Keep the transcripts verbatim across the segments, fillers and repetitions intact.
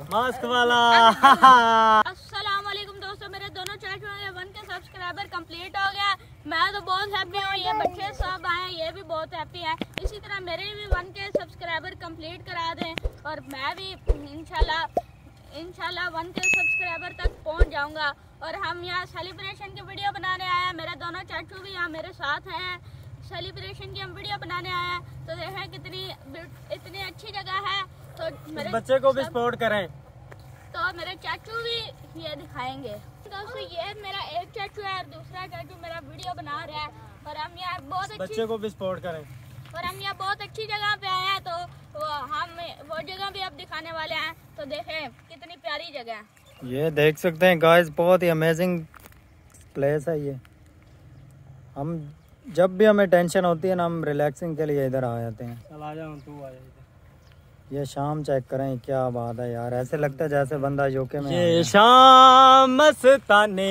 Mask वाला। अस्सलाम वालेकुम दोस्तों, मेरे दोनों चाचुओं के वन के सब्सक्राइबर कंप्लीट हो गया। मैं तो बहुत हैप्पी हूँ, ये बच्चे सब आए ये भी बहुत हैप्पी है। इसी तरह मेरे भी वन के सब्सक्राइबर कंप्लीट करा दें और मैं भी इंशाल्लाह इंशाल्लाह वन के सब्सक्राइबर तक पहुँच जाऊँगा। और हम यहाँ सेलिब्रेशन की वीडियो बनाने आए हैं, मेरे दोनों चाचू भी यहाँ मेरे साथ हैं। सेलिब्रेशन की हम वीडियो बनाने आए हैं, तो देखें कितनी इतनी अच्छी जगह है। तो मेरे बच्चे को भी सपोर्ट करें। तो मेरे चाचू भी ये दिखाएंगे। दोस्तों ये मेरा एक चाचू है और दूसरा चाचू मेरा वीडियो बना रहा है। और हम यहाँ बहुत अच्छी बच्चे को भी सपोर्ट करें। और हम यहाँ बहुत अच्छी जगह पे आए हैं, तो वो हम वो जगह भी अब दिखाने वाले हैं। तो देखें कितनी प्यारी जगह है। ये देख सकते हैं गाइस, बहुत ही अमेजिंग प्लेस है ये। हम जब भी हमें टेंशन होती है ना, हम रिलैक्सिंग के लिए इधर आ जाते हैं। चल आ जाओ, तू आ जा। ये शाम चेक करें, क्या बात है यार, ऐसे लगता है जैसे बंदा यूके में। ये शाम मस्ताने।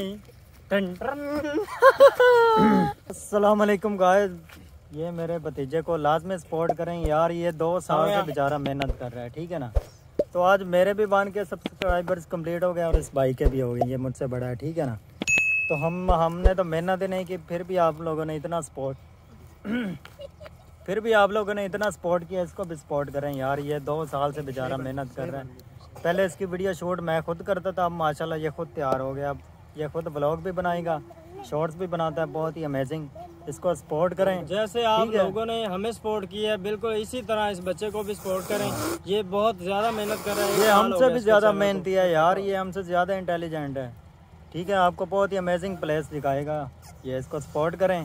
अस्सलाम वालेकुम गाइस, ये मेरे भतीजे को लाजमी सपोर्ट करें यार, ये दो साल से बेचारा मेहनत कर रहा है, ठीक है ना। तो आज मेरे भी वन के सब्सक्राइबर्स कंप्लीट हो गए और इस भाई के भी हो गए, ये मुझसे बड़ा है, ठीक है ना। तो हम हमने तो मेहनत ही नहीं की, फिर भी आप लोगों ने इतना सपोर्ट फिर भी आप लोगों ने इतना सपोर्ट किया, इसको भी सपोर्ट करें यार। ये दो साल से बेचारा मेहनत कर रहा है। पहले इसकी वीडियो शूट मैं खुद करता था, अब माशाल्लाह ये खुद तैयार हो गया। अब ये खुद ब्लॉग भी बनाएगा, शॉर्ट्स भी बनाता है, बहुत ही अमेजिंग। इसको सपोर्ट करें जैसे आप लोगों ने हमें सपोर्ट किया है, बिल्कुल इसी तरह इस बच्चे को भी सपोर्ट करें। ये बहुत ज्यादा मेहनत कर रहा है, ये हमसे भी ज्यादा मेहनती है यार, ये हमसे ज्यादा इंटेलिजेंट है, ठीक है। आपको बहुत ही अमेजिंग प्लेस दिखाएगा, ये इसको सपोर्ट करें।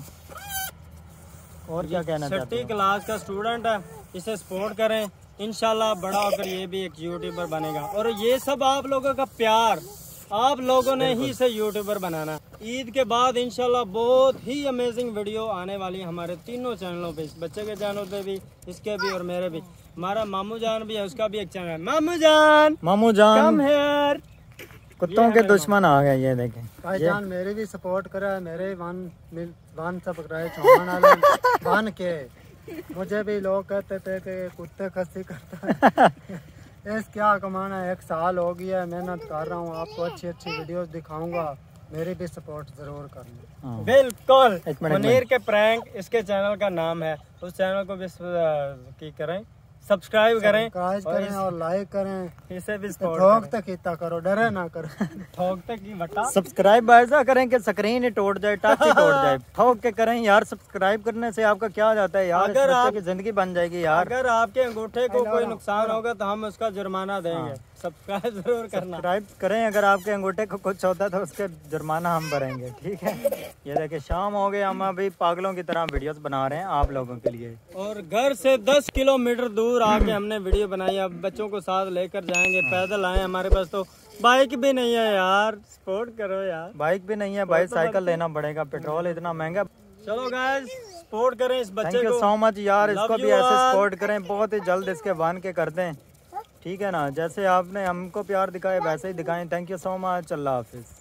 और क्या कहना चाहते छठी हो? क्लास का स्टूडेंट है, इसे सपोर्ट करें। इंशाल्लाह बड़ा होकर ये भी एक यूट्यूबर बनेगा। और ये सब आप लोगों का प्यार, आप लोगों ने ही इसे यूट्यूबर बनाना। ईद के बाद इंशाल्लाह बहुत ही अमेजिंग वीडियो आने वाली है हमारे तीनों चैनलों पे, इस बच्चे के चैनल पे भी, इसके भी और मेरे भी। हमारा मामू जान भी है, उसका भी एक चैनल है। मामू जान, मामू जान कम हेयर। कुत्तों के दुश्मन आ गए, ये देखें। भाईजान मेरे भी सपोर्ट करा, मेरे वन वन सब्सक्राइब चौहान वाले वन के। मुझे भी लोग कहते थे कि कुत्ते खस्सी करता है। इस क्या कमाना है, एक साल हो गया है, मेहनत कर रहा हूँ, आपको अच्छी अच्छी वीडियोस दिखाऊंगा, मेरी भी सपोर्ट जरूर करना। बिल्कुल। मुनीर के प्रैंक इसके चैनल का नाम है, उस चैनल को भी की करें, सब्सक्राइब करें, करें और लाइक करें। इसे भी सपोर्ट ठोक तक इतना करो, डरे ना करो। ठोक तक की बटा। सब्सक्राइब ऐसा करें कि स्क्रीन ही टूट जाए, टच ही टूट जाए। ठोक के करें यार, सब्सक्राइब करने से आपका क्या जाता है यार, अगर आप की जिंदगी बन जाएगी यार। अगर आपके अंगूठे को कोई नुकसान होगा तो हम उसका जुर्माना देंगे। सब्सक्राइब जरूर करना। सब्सक्राइब करें, अगर आपके अंगूठे को कुछ होता है तो उसके जुर्माना हम भरेंगे, ठीक है। ये देखिए शाम हो गई, हम अभी पागलों की तरह वीडियोस बना रहे हैं आप लोगों के लिए। और घर से दस किलोमीटर दूर आके हमने वीडियो बनाई, अब बच्चों को साथ लेकर जाएंगे, पैदल आए, हमारे पास तो बाइक भी नहीं है यार, सपोर्ट करो यार। बाइक भी नहीं है भाई, साइकिल लेना पड़ेगा, पेट्रोल इतना महंगा। चलो गाइस सपोर्ट करें इस बच्चे को। थैंक यू सो मच यार, इसको भी ऐसे all. सपोर्ट करें, बहुत ही जल्द इसके वन के कर दें, ठीक है ना। जैसे आपने हमको प्यार दिखाया वैसे ही दिखाएं। थैंक यू सो मच, अल्लाह हाफिज।